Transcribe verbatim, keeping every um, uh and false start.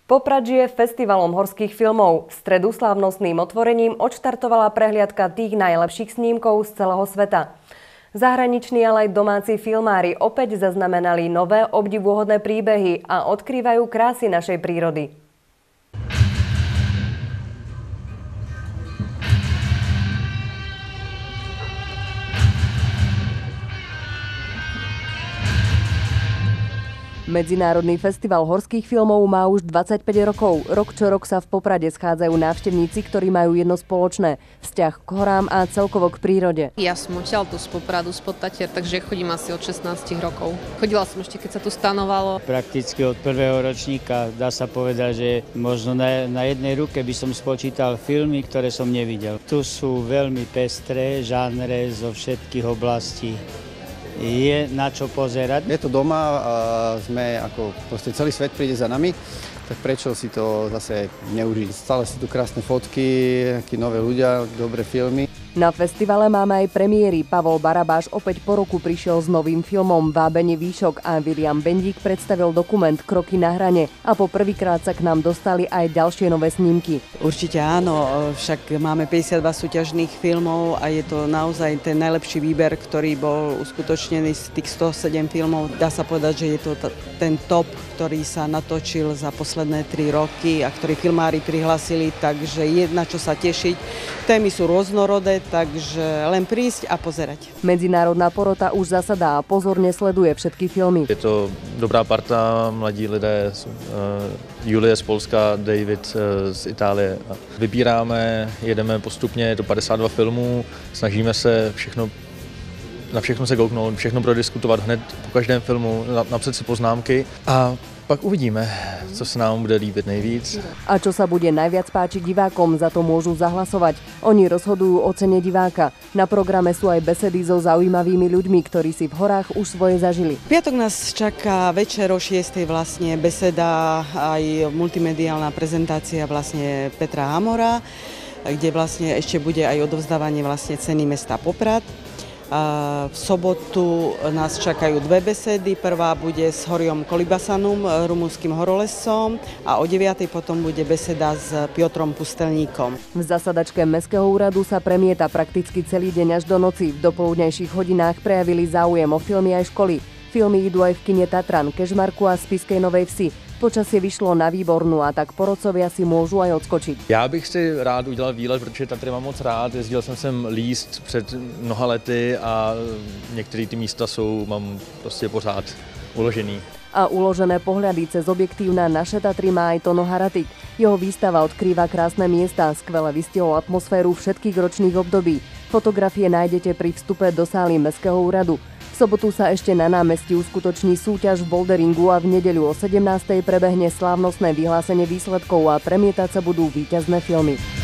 Poprad žije festivalom horských filmov. V stredu slávnostným otvorením odštartovala prehliadka tých najlepších snímkov z celého sveta. Zahraniční, ale aj domáci filmári opäť zaznamenali nové obdivuhodné príbehy a odkrývajú krásy našej prírody. Medzinárodný festival horských filmov má už dvadsaťpäť rokov. Rok čo rok sa v Poprade schádzajú návštevníci, ktorí majú jedno spoločné – vzťah k horám a celkovo k prírode. Ja som odtiaľ tu z Popradu, z Podtatier, takže chodím asi od šestnásť rokov. Chodila som ešte, keď sa tu stanovalo. Prakticky od prvého ročníka dá sa povedať, že možno na, na jednej ruke by som spočítal filmy, ktoré som nevidel. Tu sú veľmi pestré žánre zo všetkých oblastí. Je na čo pozerať. Je to doma a sme ako proste celý svet príde za nami, tak prečo si to zase neužiť? Stále sú tu krásne fotky, akí nové ľudia, dobré filmy. Na festivale máme aj premiéry. Pavol Barabáš opäť po roku prišiel s novým filmom Vábenie výšok a William Bendík predstavil dokument Kroky na hrane a po prvýkrát sa k nám dostali aj ďalšie nové snímky. Určite áno, však máme päťdesiatdva súťažných filmov a je to naozaj ten najlepší výber, ktorý bol uskutočnený z tých sto sedem filmov. Dá sa povedať, že je to ten top, ktorý sa natočil za posledné tri roky a ktorý filmári prihlasili, takže je na čo sa tešiť. Témy sú rôznorodé, takže len prísť a pozerať. Medzinárodná porota už zasadá a pozorne sleduje všetky filmy. Je to dobrá parta, mladí lidé, Julie z Polska, David z Itálie. Vybíráme, jedeme postupně, je to padesát dva filmů, snažíme se všechno na všechno se kouknout, všechno prodiskutovat hned po každém filmu, napsat si poznámky a pak uvidíme, co se nám bude líbit nejvíc. A čo sa bude najviac páčiť divákom, za to môžu zahlasovať. Oni rozhodujú o cene diváka. Na programe sú aj besedy so zaujímavými ľuďmi, ktorí si v horách už svoje zažili. V piatok nás čaká večer o šiestej vlastne beseda, aj multimediálna prezentácia vlastne Petra Hamora, kde vlastne ešte bude aj odovzdávanie vlastne ceny mesta Poprad. V sobotu nás čakajú dve besedy. Prvá bude s Horiom Kolibasanom, rumunským horolesom a o deviatej potom bude beseda s Piotrom Pustelníkom. V zasadačke Mestského úradu sa premieta prakticky celý deň až do noci. V dopoludnejších hodinách prejavili záujem o filmy aj školy. Filmy idú aj v kine Tatran, Kežmarku a Spišskej Novej Vsi. Počasie vyšlo na výbornú a tak porodcovia si môžu aj odskočiť. Já bych si rád udělal výlet, protože Tatry mám moc rád. Jezdil jsem sem líst před mnoha lety a některé ty místa jsou, mám prostě pořád uložený. A uložené pohľady cez objektív na naše Tatry má aj Tono Haratik. Jeho výstava odkrýva krásne miesta, skvele vystihol atmosféru všetkých ročných období. Fotografie nájdete pri vstupe do sály Mestského úradu. V sobotu sa ešte na námestí uskutoční súťaž v boulderingu a v nedeľu o sedemnástej prebehne slávnostné vyhlásenie výsledkov a premietať sa budú víťazné filmy.